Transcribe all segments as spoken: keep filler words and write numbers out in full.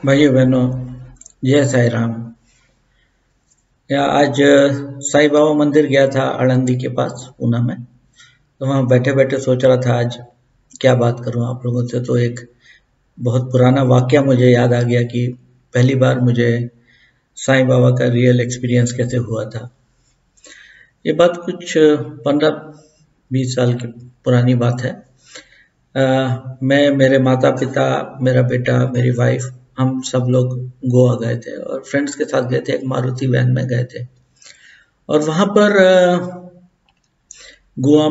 भाइयों बहनों, जय साई राम। या आज अ, साईं बाबा मंदिर गया था आळंदी के पास पूना में। तो वहाँ बैठे बैठे सोच रहा था आज क्या बात करूँ आप लोगों से। तो एक बहुत पुराना वाकया मुझे याद आ गया कि पहली बार मुझे साईं बाबा का रियल एक्सपीरियंस कैसे हुआ था। ये बात कुछ पंद्रह बीस साल की पुरानी बात है। अ, मैं, मेरे माता पिता, मेरा बेटा, मेरी वाइफ, हम सब लोग गोवा गए थे और फ्रेंड्स के साथ गए थे। एक मारुति वैन में गए थे और वहाँ पर अ, गोवा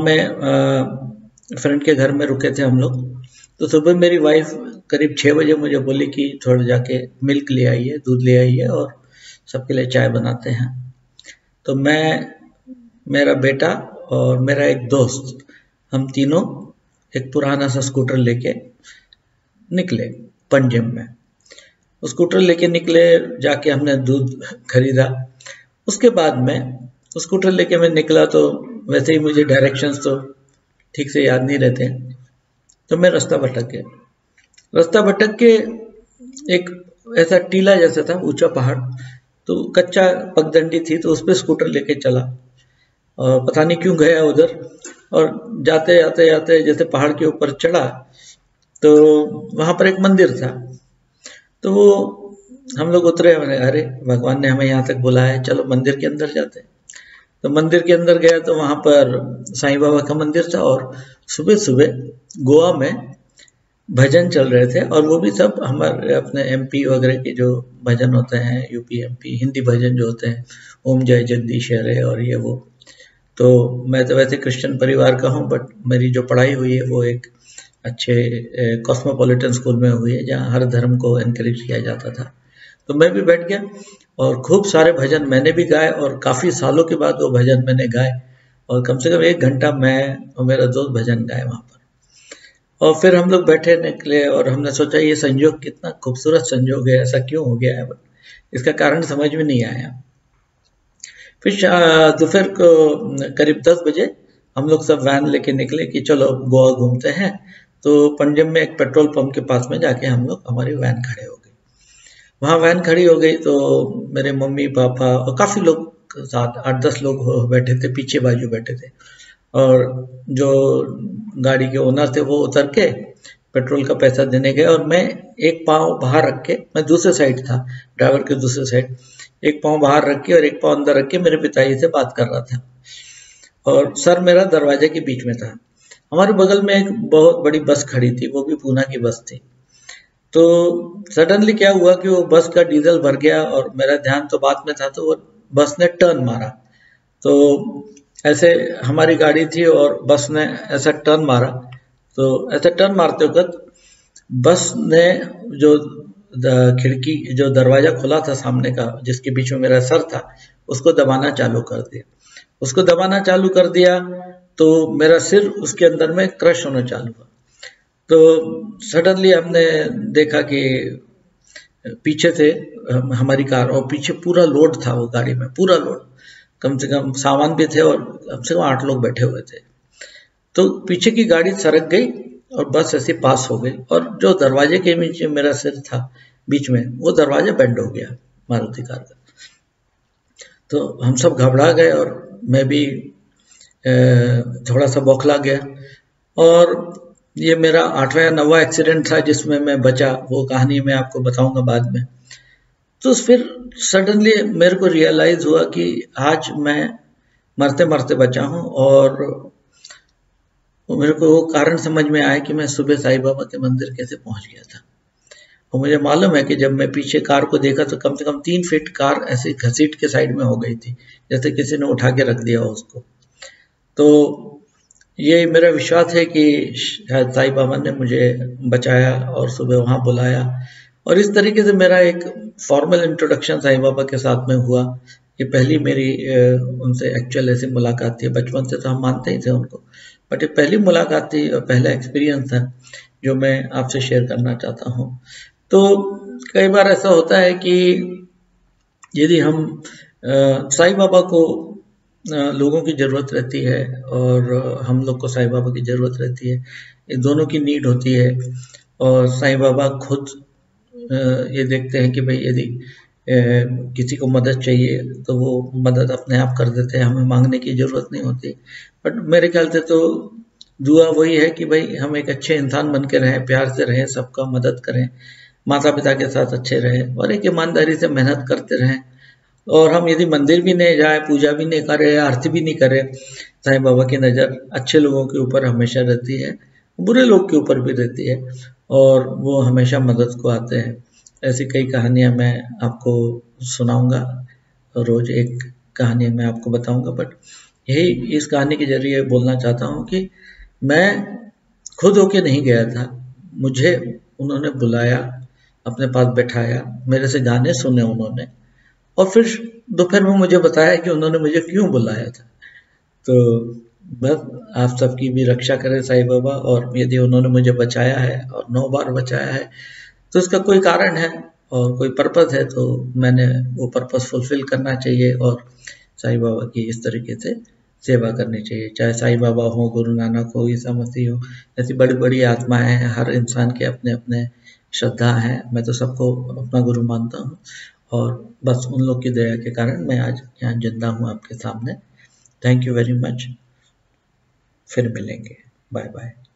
में फ्रेंड के घर में रुके थे हम लोग। तो सुबह मेरी वाइफ करीब छः बजे मुझे बोली कि थोड़ा जाके मिल्क ले आइए, दूध ले आइए और सबके लिए चाय बनाते हैं। तो मैं, मेरा बेटा और मेरा एक दोस्त, हम तीनों एक पुराना सा स्कूटर लेके निकले पंजिम में। वो स्कूटर लेके निकले, जाके हमने दूध खरीदा। उसके बाद में वो स्कूटर लेके मैं निकला तो वैसे ही मुझे डायरेक्शंस तो ठीक से याद नहीं रहते, तो मैं रास्ता भटक गया। रास्ता भटक के एक ऐसा टीला जैसा था, ऊंचा पहाड़, तो कच्चा पगडंडी थी, तो उस पर स्कूटर लेके चला और पता नहीं क्यों गया उधर। और जाते जाते जाते जैसे पहाड़ के ऊपर चढ़ा तो वहां पर एक मंदिर था। तो वो हम लोग उतरे, मैंने अरे भगवान ने हमें यहाँ तक बुलाया है, चलो मंदिर के अंदर जाते हैं। तो मंदिर के अंदर गया तो वहां पर साईं बाबा का मंदिर था और सुबह सुबह गोवा में भजन चल रहे थे। और वो भी सब हमारे अपने एमपी वगैरह के जो भजन होते हैं, यूपी एमपी हिंदी भजन जो होते हैं, ओम जय जगदीश हरे और ये वो। तो मैं तो वैसे क्रिश्चियन परिवार का हूँ, बट मेरी जो पढ़ाई हुई है वो एक अच्छे कॉस्मोपॉलिटन स्कूल में हुई है जहाँ हर धर्म को एनकरेज किया जाता था। तो मैं भी बैठ गया और खूब सारे भजन मैंने भी गाए और काफ़ी सालों के बाद वो भजन मैंने गाए। और कम से कम एक घंटा मैं और मेरा दोस्त भजन गाए वहाँ पर। और फिर हम लोग बैठे निकले और हमने सोचा ये संयोग कितना खूबसूरत संयोग है, ऐसा क्यों हो गया है, इसका कारण समझ में नहीं आया। फिर दोपहर को करीब दस बजे हम लोग सब वैन लेके निकले कि चलो गोवा घूमते हैं। तो पंजिम में एक पेट्रोल पंप के पास में जाके हम लोग, हमारी वैन खड़े हो गई। वहाँ वैन खड़ी हो गई तो मेरे मम्मी पापा और काफ़ी लोग साथ, आठ दस लोग बैठे थे, पीछे बाजू बैठे थे। और जो गाड़ी के ओनर थे वो उतर के पेट्रोल का पैसा देने गए और मैं एक पाँव बाहर रख के, मैं दूसरे साइड था, ड्राइवर के दूसरे साइड, एक पाँव बाहर रख के और एक पाँव अंदर रख के मेरे पिताजी से बात कर रहा था और सर मेरा दरवाजे के बीच में था। हमारे बगल में एक बहुत बड़ी बस खड़ी थी, वो भी पूना की बस थी। तो सडनली क्या हुआ कि वो बस का डीजल भर गया और मेरा ध्यान तो बात में था, तो वो बस ने टर्न मारा। तो ऐसे हमारी गाड़ी थी और बस ने ऐसा टर्न मारा। तो ऐसे टर्न मारते वक्त बस ने जो खिड़की, जो दरवाजा खुला था सामने का, जिसके बीच में मेरा सर था, उसको दबाना चालू कर दिया। उसको दबाना चालू कर दिया तो मेरा सिर उसके अंदर में क्रश होना चालू हुआ। तो सडनली हमने देखा कि पीछे से हमारी कार और पीछे पूरा लोड था, वो गाड़ी में पूरा लोड, कम से कम सामान भी थे और कम से कम आठ लोग बैठे हुए थे। तो पीछे की गाड़ी सरक गई और बस ऐसे पास हो गई और जो दरवाजे के नीचे मेरा सिर था बीच में, वो दरवाजा बेंड हो गया मारुति कार का। तो हम सब घबरा गए और मैं भी थोड़ा सा बौखला गया। और ये मेरा आठवां या नौवां एक्सीडेंट था जिसमें मैं बचा, वो कहानी मैं आपको बताऊंगा बाद में। तो फिर सडनली मेरे को रियलाइज हुआ कि आज मैं मरते मरते बचा हूँ। और मेरे को वो कारण समझ में आया कि मैं सुबह साईं बाबा के मंदिर कैसे पहुंच गया था। और मुझे मालूम है कि जब मैं पीछे कार को देखा तो कम से कम तीन फीट कार ऐसे घसीट के साइड में हो गई थी, जैसे किसी ने उठा के रख दिया हो उसको। तो ये मेरा विश्वास है कि शायद साईं बाबा ने मुझे बचाया और सुबह वहाँ बुलाया। और इस तरीके से मेरा एक फॉर्मल इंट्रोडक्शन साईं बाबा के साथ में हुआ। ये पहली मेरी उनसे एक्चुअल ऐसी मुलाकात थी। बचपन से तो हम मानते ही थे उनको, बट ये पहली मुलाकात थी और पहला एक्सपीरियंस था जो मैं आपसे शेयर करना चाहता हूँ। तो कई बार ऐसा होता है कि यदि हम साईं बाबा को, लोगों की ज़रूरत रहती है और हम लोग को साईं बाबा की ज़रूरत रहती है, ये दोनों की नीड होती है। और साईं बाबा खुद ये देखते हैं कि भाई यदि किसी को मदद चाहिए तो वो मदद अपने आप कर देते हैं, हमें मांगने की ज़रूरत नहीं होती। बट मेरे ख्याल से तो दुआ वही है कि भाई हम एक अच्छे इंसान बन के रहें, प्यार से रहें, सबका मदद करें, माता पिता के साथ अच्छे रहें और एक ईमानदारी से मेहनत करते रहें। और हम यदि मंदिर भी नहीं जाए, पूजा भी नहीं करें, आरती भी नहीं करें, साईं बाबा की नज़र अच्छे लोगों के ऊपर हमेशा रहती है, बुरे लोग के ऊपर भी रहती है और वो हमेशा मदद को आते हैं। ऐसी कई कहानियाँ मैं आपको सुनाऊंगा, रोज एक कहानी मैं आपको बताऊंगा। बट यही इस कहानी के जरिए बोलना चाहता हूँ कि मैं खुद होके नहीं गया था, मुझे उन्होंने बुलाया, अपने पास बैठाया, मेरे से गाने सुने उन्होंने और फिर दोपहर में मुझे बताया कि उन्होंने मुझे क्यों बुलाया था। तो बस आप सबकी भी रक्षा करें साईं बाबा, और यदि उन्होंने मुझे बचाया है और नौ बार बचाया है तो उसका कोई कारण है और कोई पर्पस है, तो मैंने वो पर्पस फुलफिल करना चाहिए और साईं बाबा की इस तरीके से सेवा करनी चाहिए। चाहे साईं बाबा हो, गुरु नानक हो, ईसा मसीह हो, ऐसी बड़ी बड़ी आत्माएं हैं, हर इंसान के अपने अपने श्रद्धा है। मैं तो सबको अपना गुरु मानता हूँ और बस उन लोग की दया के कारण मैं आज यहाँ जिंदा हूँ आपके सामने। Thank you very much. फिर मिलेंगे। Bye bye.